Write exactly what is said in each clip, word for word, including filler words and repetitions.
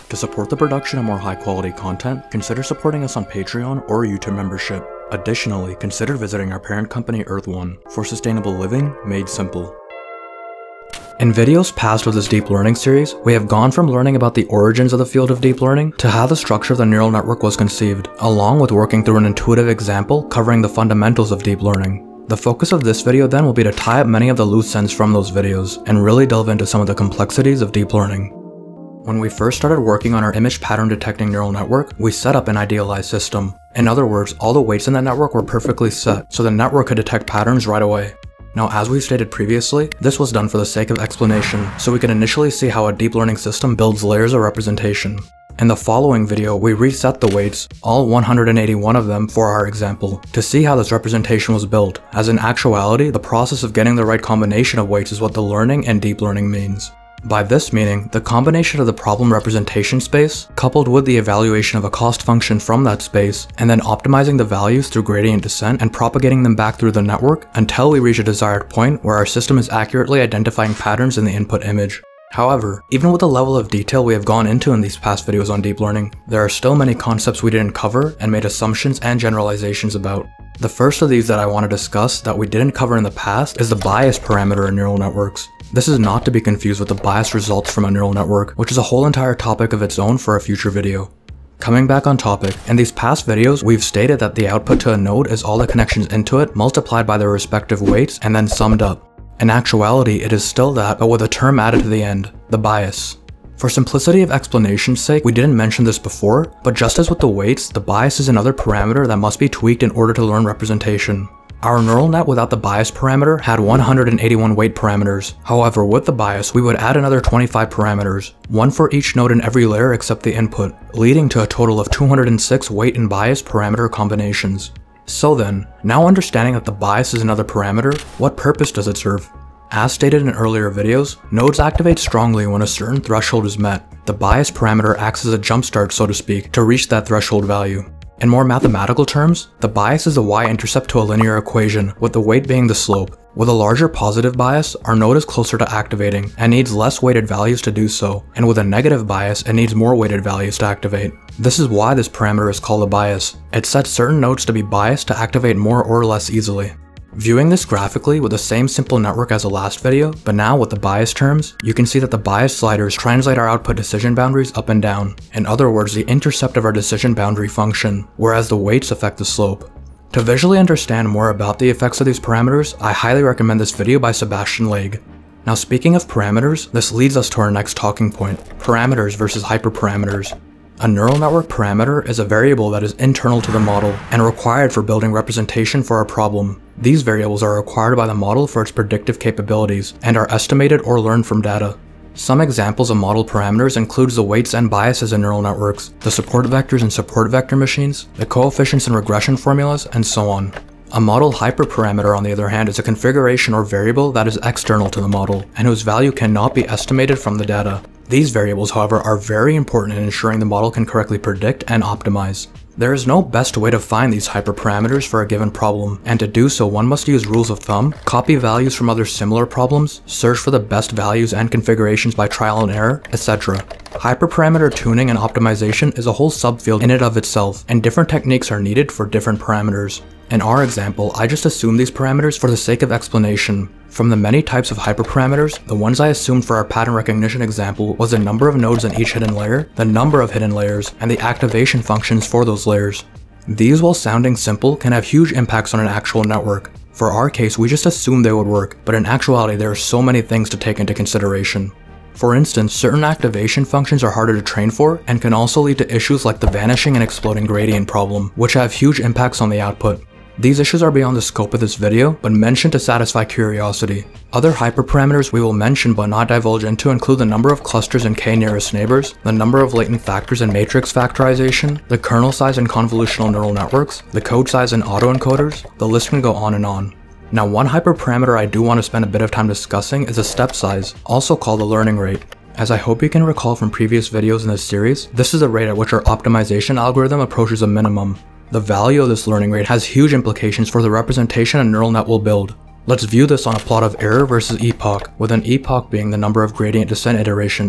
To support the production of more high quality content, consider supporting us on Patreon or YouTube membership. Additionally, consider visiting our parent company EarthOne for sustainable living made simple. In videos past with this deep learning series, we have gone from learning about the origins of the field of deep learning to how the structure of the neural network was conceived, along with working through an intuitive example covering the fundamentals of deep learning. The focus of this video then will be to tie up many of the loose ends from those videos and really delve into some of the complexities of deep learning. When we first started working on our image pattern detecting neural network, we set up an idealized system. In other words, all the weights in the network were perfectly set, so the network could detect patterns right away. Now, as we stated previously, this was done for the sake of explanation, so we can initially see how a deep learning system builds layers of representation. In the following video, we reset the weights, all one hundred eighty-one of them for our example, to see how this representation was built, as in actuality, the process of getting the right combination of weights is what the learning and deep learning means. By this meaning, the combination of the problem representation space, coupled with the evaluation of a cost function from that space, and then optimizing the values through gradient descent and propagating them back through the network until we reach a desired point where our system is accurately identifying patterns in the input image. However, even with the level of detail we have gone into in these past videos on deep learning, there are still many concepts we didn't cover and made assumptions and generalizations about. The first of these that I want to discuss that we didn't cover in the past is the bias parameter in neural networks. This is not to be confused with the bias results from a neural network, which is a whole entire topic of its own for a future video. Coming back on topic, in these past videos, we've stated that the output to a node is all the connections into it multiplied by their respective weights and then summed up. In actuality, it is still that, but with a term added to the end, the bias. For simplicity of explanation's sake, we didn't mention this before, but just as with the weights, the bias is another parameter that must be tweaked in order to learn representation. Our neural net without the bias parameter had one hundred eighty-one weight parameters. However, with the bias, we would add another twenty-five parameters, one for each node in every layer except the input, leading to a total of two hundred six weight and bias parameter combinations. So then, now understanding that the bias is another parameter, what purpose does it serve? As stated in earlier videos, nodes activate strongly when a certain threshold is met. The bias parameter acts as a jumpstart, so to speak, to reach that threshold value. In more mathematical terms, the bias is the y-intercept to a linear equation, with the weight being the slope. With a larger positive bias, our node is closer to activating and needs less weighted values to do so, and with a negative bias, it needs more weighted values to activate. This is why this parameter is called a bias. It sets certain nodes to be biased to activate more or less easily. Viewing this graphically with the same simple network as the last video, but now with the bias terms, you can see that the bias sliders translate our output decision boundaries up and down. In other words, the intercept of our decision boundary function, whereas the weights affect the slope. To visually understand more about the effects of these parameters, I highly recommend this video by Sebastian Lage. Now, speaking of parameters, this leads us to our next talking point, parameters versus hyperparameters. A neural network parameter is a variable that is internal to the model and required for building representation for a problem. These variables are required by the model for its predictive capabilities and are estimated or learned from data. Some examples of model parameters include the weights and biases in neural networks, the support vectors in support vector machines, the coefficients in regression formulas, and so on. A model hyperparameter, on the other hand, is a configuration or variable that is external to the model and whose value cannot be estimated from the data. These variables, however, are very important in ensuring the model can correctly predict and optimize. There is no best way to find these hyperparameters for a given problem, and to do so one must use rules of thumb, copy values from other similar problems, search for the best values and configurations by trial and error, et cetera. Hyperparameter tuning and optimization is a whole subfield in and of itself, and different techniques are needed for different parameters. In our example, I just assumed these parameters for the sake of explanation. From the many types of hyperparameters, the ones I assumed for our pattern recognition example was the number of nodes in each hidden layer, the number of hidden layers, and the activation functions for those layers. These, while sounding simple, can have huge impacts on an actual network. For our case, we just assumed they would work, but in actuality there are so many things to take into consideration. For instance, certain activation functions are harder to train for and can also lead to issues like the vanishing and exploding gradient problem, which have huge impacts on the output. These issues are beyond the scope of this video, but mentioned to satisfy curiosity. Other hyperparameters we will mention but not divulge into include the number of clusters in k nearest neighbors, the number of latent factors in matrix factorization, the kernel size in convolutional neural networks, the code size in autoencoders. The list can go on and on. Now, one hyperparameter I do want to spend a bit of time discussing is the step size, also called the learning rate. As I hope you can recall from previous videos in this series, this is the rate at which our optimization algorithm approaches a minimum. The value of this learning rate has huge implications for the representation a neural net will build. Let's view this on a plot of Aire versus epoch, with an epoch being the number of gradient descent iterations.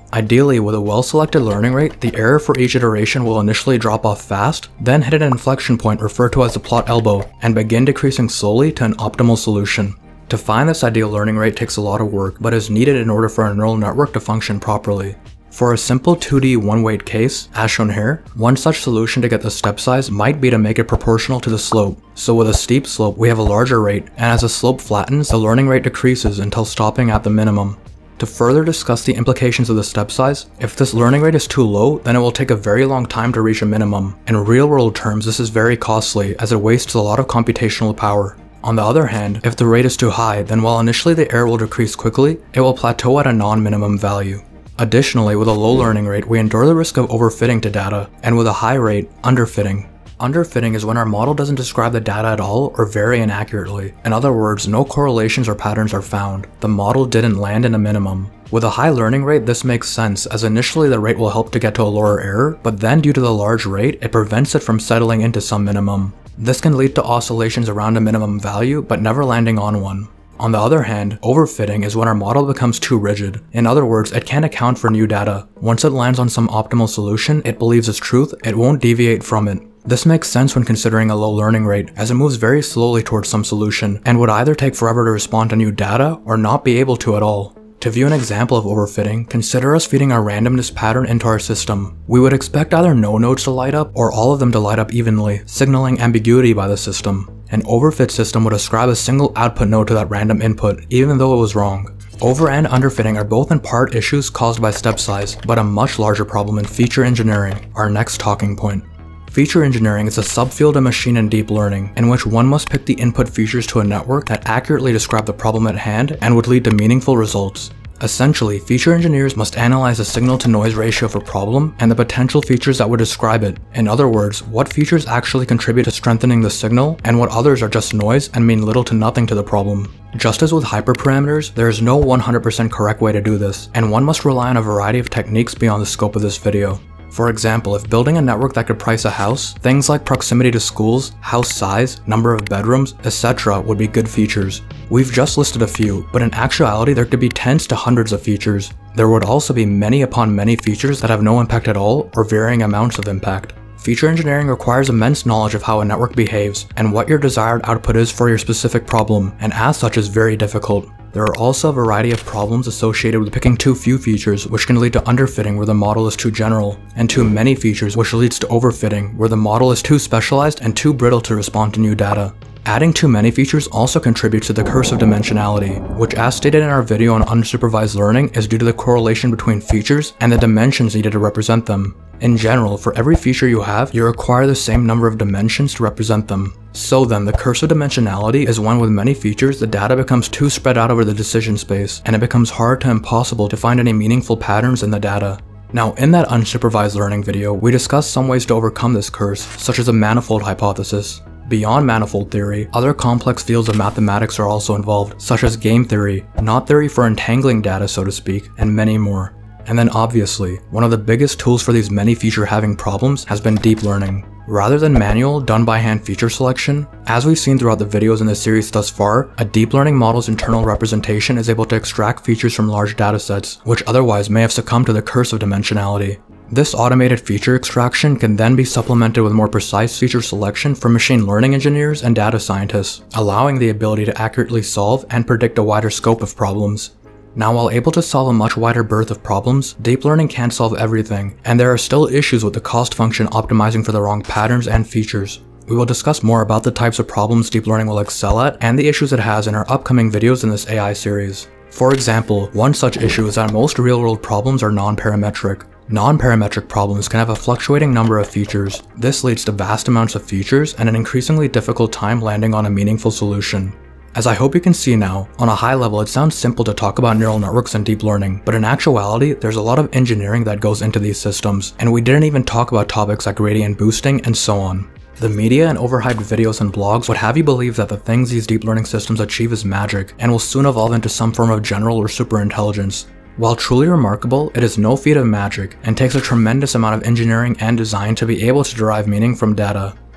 Ideally, with a well-selected learning rate, the error for each iteration will initially drop off fast, then hit an inflection point referred to as the plot elbow, and begin decreasing slowly to an optimal solution. To find this ideal learning rate takes a lot of work, but is needed in order for a neural network to function properly. For a simple two D one-weight case, as shown here, one such solution to get the step size might be to make it proportional to the slope. So with a steep slope, we have a larger rate, and as the slope flattens, the learning rate decreases until stopping at the minimum. To further discuss the implications of the step size, if this learning rate is too low, then it will take a very long time to reach a minimum. In real-world terms, this is very costly, as it wastes a lot of computational power. On the other hand, if the rate is too high, then while initially the error will decrease quickly, it will plateau at a non-minimum value. Additionally, with a low learning rate, we endure the risk of overfitting to data, and with a high rate, underfitting. Underfitting is when our model doesn't describe the data at all or very inaccurately. In other words, no correlations or patterns are found. The model didn't land in a minimum. With a high learning rate, this makes sense, as initially the rate will help to get to a lower error, but then due to the large rate, it prevents it from settling into some minimum. This can lead to oscillations around a minimum value, but never landing on one. On the other hand, overfitting is when our model becomes too rigid. In other words, it can't account for new data. Once it lands on some optimal solution it believes is truth, it won't deviate from it. This makes sense when considering a low learning rate, as it moves very slowly towards some solution, and would either take forever to respond to new data, or not be able to at all. To view an example of overfitting, consider us feeding our randomness pattern into our system. We would expect either no nodes to light up, or all of them to light up evenly, signaling ambiguity by the system. An overfit system would ascribe a single output node to that random input, even though it was wrong. Over and underfitting are both in part issues caused by step size, but a much larger problem in feature engineering, our next talking point. Feature engineering is a subfield of machine and deep learning, in which one must pick the input features to a network that accurately describe the problem at hand and would lead to meaningful results. Essentially, feature engineers must analyze the signal-to-noise ratio of a problem and the potential features that would describe it. In other words, what features actually contribute to strengthening the signal, and what others are just noise and mean little to nothing to the problem. Just as with hyperparameters, there is no one hundred percent correct way to do this, and one must rely on a variety of techniques beyond the scope of this video. For example, if building a network that could price a house, things like proximity to schools, house size, number of bedrooms, et cetera would be good features. We've just listed a few, but in actuality there could be tens to hundreds of features. There would also be many upon many features that have no impact at all, or varying amounts of impact. Feature engineering requires immense knowledge of how a network behaves, and what your desired output is for your specific problem, and as such is very difficult. There are also a variety of problems associated with picking too few features, which can lead to underfitting where the model is too general, and too many features, which leads to overfitting where the model is too specialized and too brittle to respond to new data. Adding too many features also contributes to the curse of dimensionality, which as stated in our video on unsupervised learning is due to the correlation between features and the dimensions needed to represent them. In general, for every feature you have, you require the same number of dimensions to represent them. So then, the curse of dimensionality is when with many features the data becomes too spread out over the decision space, and it becomes hard to impossible to find any meaningful patterns in the data. Now, in that unsupervised learning video, we discussed some ways to overcome this curse, such as a manifold hypothesis. Beyond manifold theory, other complex fields of mathematics are also involved, such as game theory, knot theory for entangling data so to speak, and many more. And then obviously, one of the biggest tools for these many feature having problems has been deep learning. Rather than manual, done by hand feature selection, as we've seen throughout the videos in this series thus far, a deep learning model's internal representation is able to extract features from large datasets, which otherwise may have succumbed to the curse of dimensionality. This automated feature extraction can then be supplemented with more precise feature selection for machine learning engineers and data scientists, allowing the ability to accurately solve and predict a wider scope of problems. Now, while able to solve a much wider berth of problems, deep learning can't solve everything, and there are still issues with the cost function optimizing for the wrong patterns and features. We will discuss more about the types of problems deep learning will excel at and the issues it has in our upcoming videos in this A I series. For example, one such issue is that most real-world problems are non-parametric. Non-parametric problems can have a fluctuating number of features. This leads to vast amounts of features and an increasingly difficult time landing on a meaningful solution. As I hope you can see now, on a high level it sounds simple to talk about neural networks and deep learning, but in actuality there's a lot of engineering that goes into these systems, and we didn't even talk about topics like gradient boosting and so on. The media and overhyped videos and blogs would have you believe that the things these deep learning systems achieve is magic, and will soon evolve into some form of general or super intelligence. While truly remarkable, it is no feat of magic, and takes a tremendous amount of engineering and design to be able to derive meaning from data.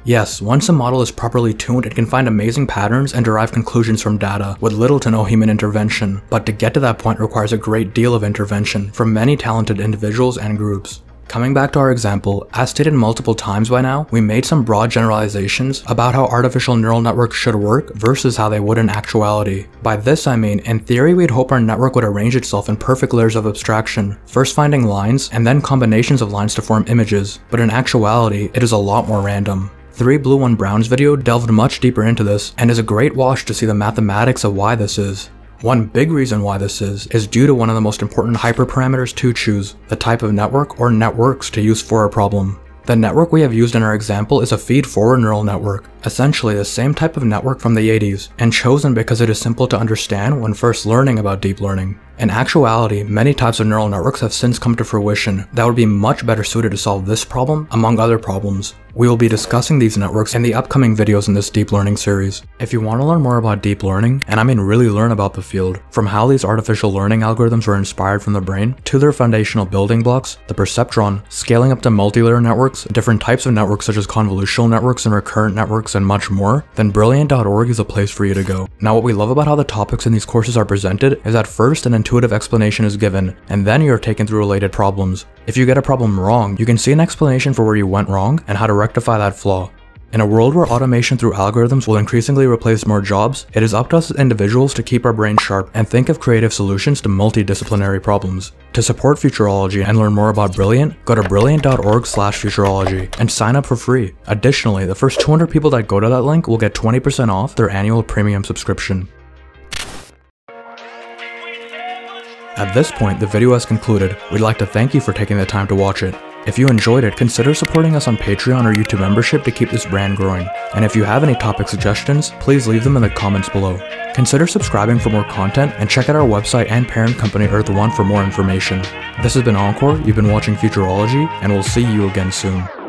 Yes, once a model is properly tuned, it can find amazing patterns and derive conclusions from data with little to no human intervention, but to get to that point requires a great deal of intervention from many talented individuals and groups. Coming back to our example, as stated multiple times by now, we made some broad generalizations about how artificial neural networks should work versus how they would in actuality. By this I mean, in theory we'd hope our network would arrange itself in perfect layers of abstraction, first finding lines and then combinations of lines to form images, but in actuality it is a lot more random. three blue one brown's video delved much deeper into this and is a great watch to see the mathematics of why this is. One big reason why this is, is due to one of the most important hyperparameters to choose, the type of network or networks to use for a problem. The network we have used in our example is a feed-forward neural network, essentially the same type of network from the eighties, and chosen because it is simple to understand when first learning about deep learning. In actuality, many types of neural networks have since come to fruition that would be much better suited to solve this problem, among other problems. We will be discussing these networks in the upcoming videos in this deep learning series. If you want to learn more about deep learning, and I mean really learn about the field, from how these artificial learning algorithms were inspired from the brain, to their foundational building blocks, the perceptron, scaling up to multi-layer networks, different types of networks such as convolutional networks and recurrent networks, and much more, then brilliant dot org is a place for you to go. Now what we love about how the topics in these courses are presented is that first an intuitive explanation is given, and then you are taken through related problems. If you get a problem wrong, you can see an explanation for where you went wrong and how to rectify that flaw. In a world where automation through algorithms will increasingly replace more jobs, it is up to us as individuals to keep our brains sharp and think of creative solutions to multidisciplinary problems. To support Futurology and learn more about Brilliant, go to brilliant dot org slash futurology and sign up for free. Additionally, the first two hundred people that go to that link will get twenty percent off their annual premium subscription. At this point, the video has concluded. We'd like to thank you for taking the time to watch it. If you enjoyed it, consider supporting us on Patreon or YouTube membership to keep this brand growing. And if you have any topic suggestions, please leave them in the comments below. Consider subscribing for more content and check out our website and parent company EarthOne for more information. This has been Ankur, you've been watching Futurology, and we'll see you again soon.